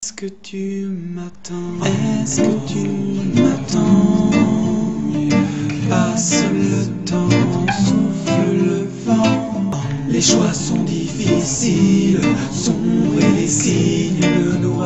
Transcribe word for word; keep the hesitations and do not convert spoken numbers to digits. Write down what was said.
Est-ce que tu m'attends? Est-ce que tu m'attends? Passe le temps, souffle le vent. Les choix sont difficiles, sombres et les signes de noir.